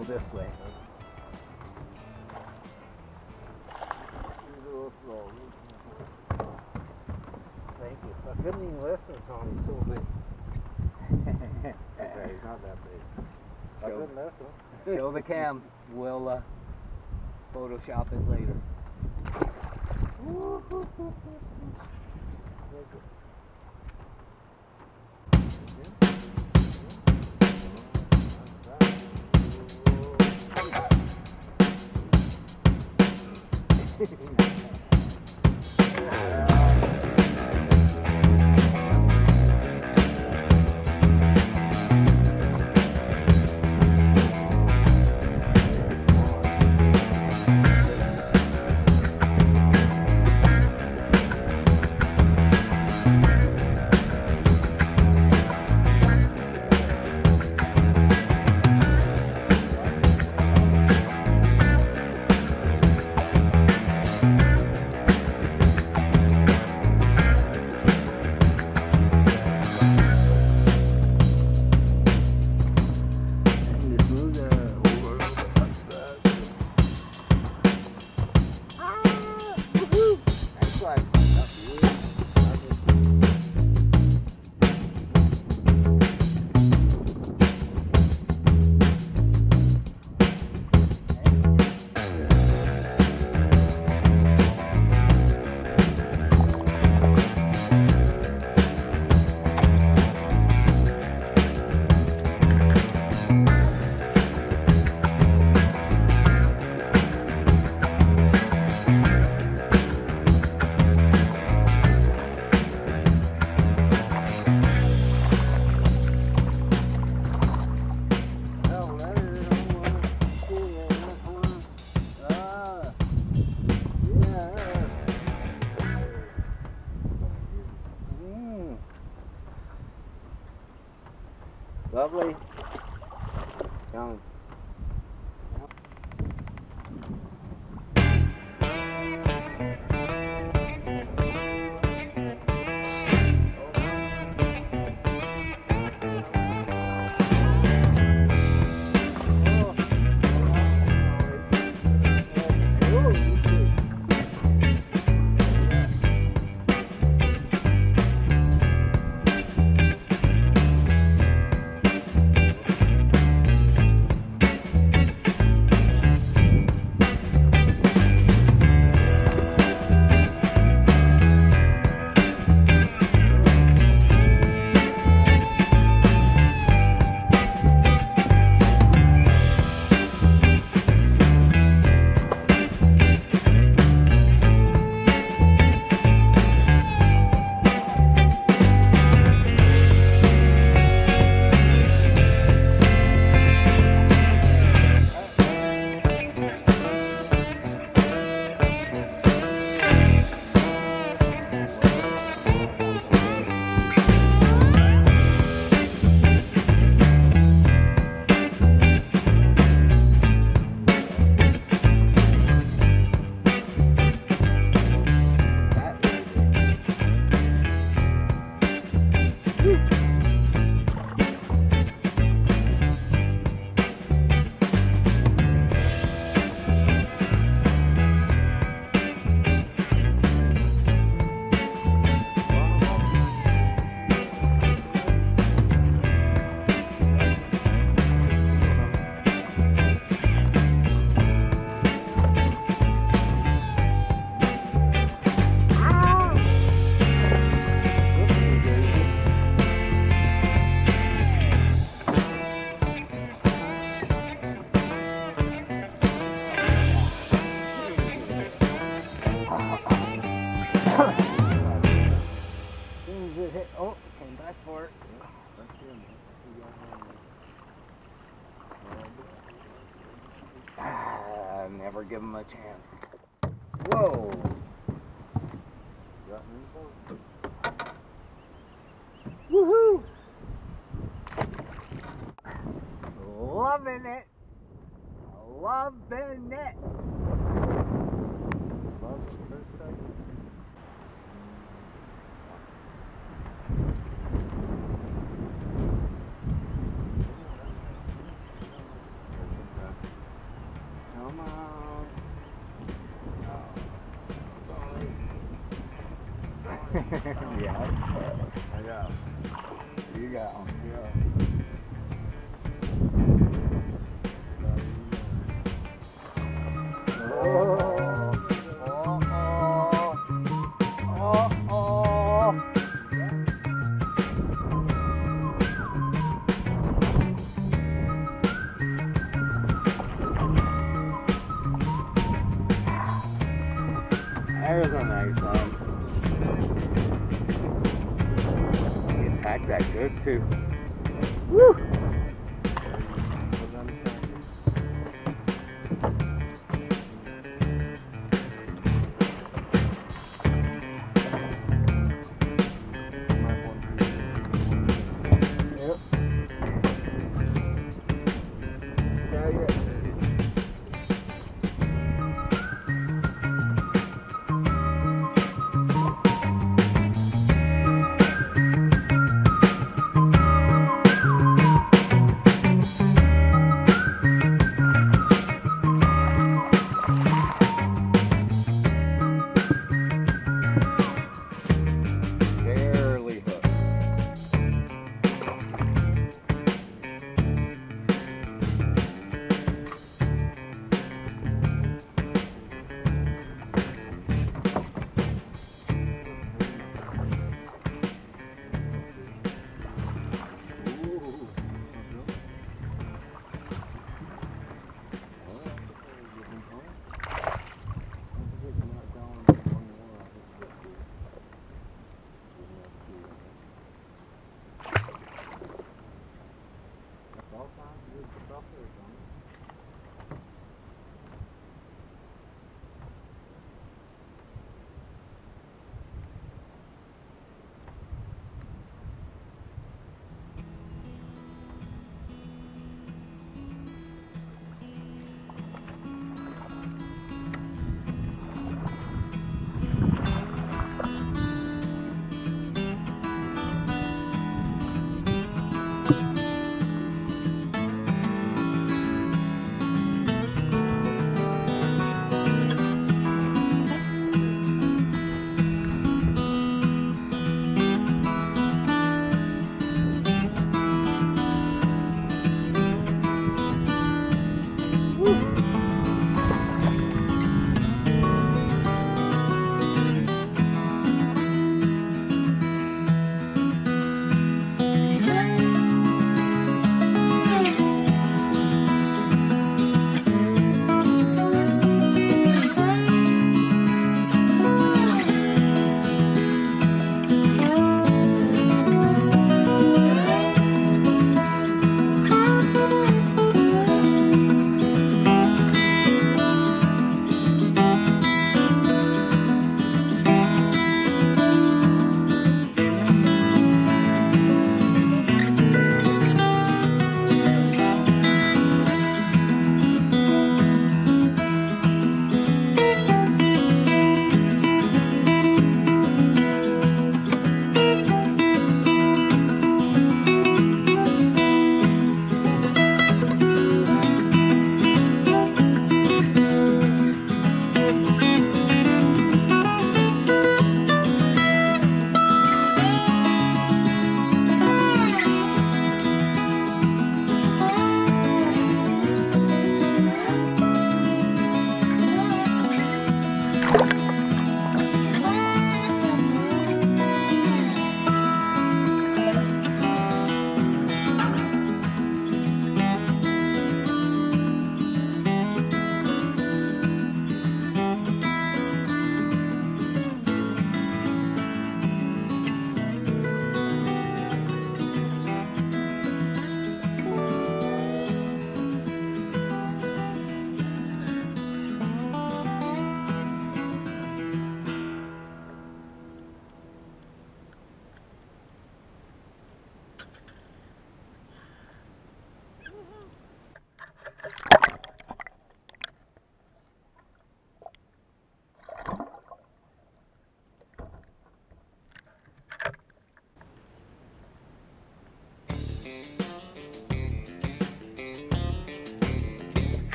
go this way. Thank you. I couldn't even listen to him, he's so big. Okay, he's not that big. I couldn't listen. Show the cam. We'll Photoshop it later. Lovely. Young. Oh, came back for it. Never give him a chance. Whoa! Woohoo! Loving it! Loving it! Yeah. I got You got one. Yeah. There's a nice one. You attacked that good too. Woo!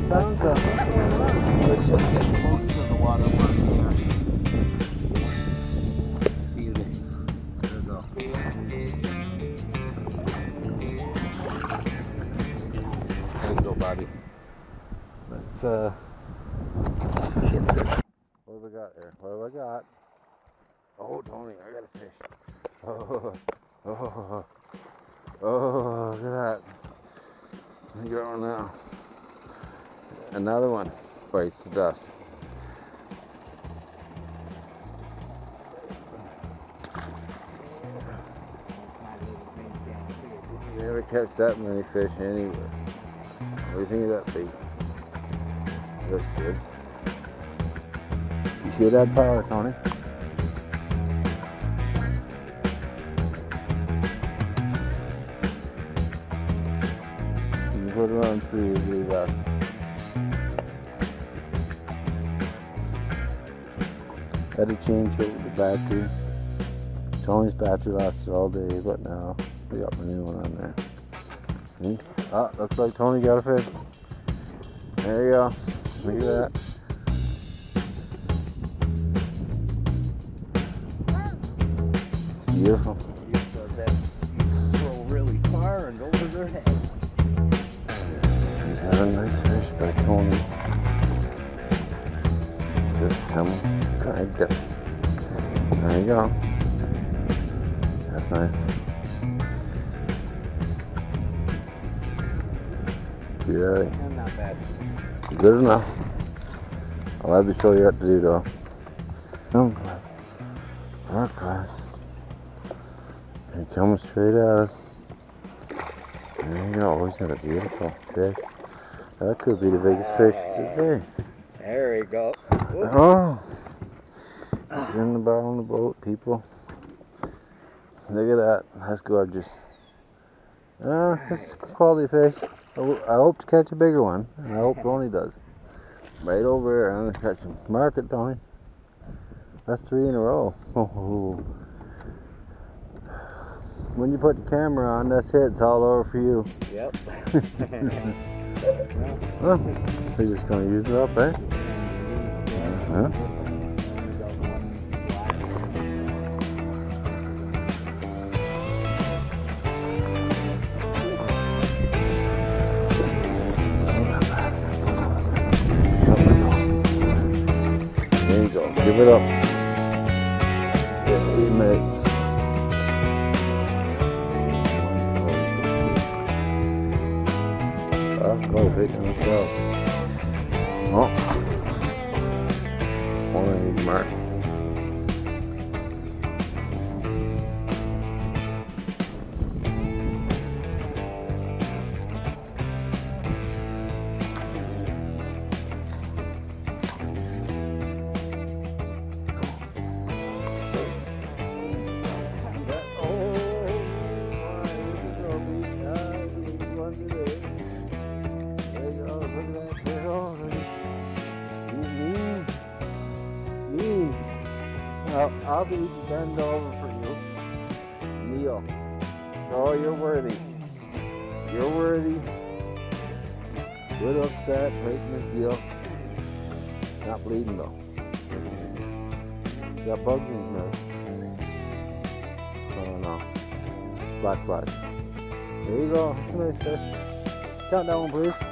That's let's just get close to the waterworks here. Beauty. There we go. There you go, buddy. Let's Shit fish. what do we got here? What do I got? Oh, Tony, I got a fish. Oh, oh, oh, look at that. Let me get one now. Another one bites the dust. You never catch that many fish anywhere. What do you think of that bait? Looks good. You see that power, Tony? You can put it on 3 if you got. Had to change over the battery. Tony's battery lasted all day, but now we got a new one on there. See? Ah, looks like Tony got a fish. There you go. Look at that. It's beautiful. Does that throw really far and over their head? He's had a nice fish by Tony. Just coming right up. There you go. That's nice. Yeah. Not bad. Good enough. I'll have to show you what to do though. Film class. Art class. They're coming straight at us. There you go. He's got a beautiful fish. That could be the biggest fish today. There we go. Oh! He's in the bottom of the boat, people. Look at that. That's gorgeous. It's a quality fish. I hope to catch a bigger one. And I hope Tony does. Right over here. I'm going to catch him. Mark it, Tony. That's 3 in a row. Oh. When you put the camera on, that's it. It's all over for you. Yep. Well, we're just going to use it up, eh? Huh? There you go. Give it up. Yeah, we made. Go big on myself. Oh, one I need to mark. I'll be bend over for you. Kneel. Oh, you're worthy. You're worthy. Good upset, breaking his heel. Not bleeding though. Got bugs in his nose. Oh no. Black flies. There you go. That's a nice fish. Count that one, please.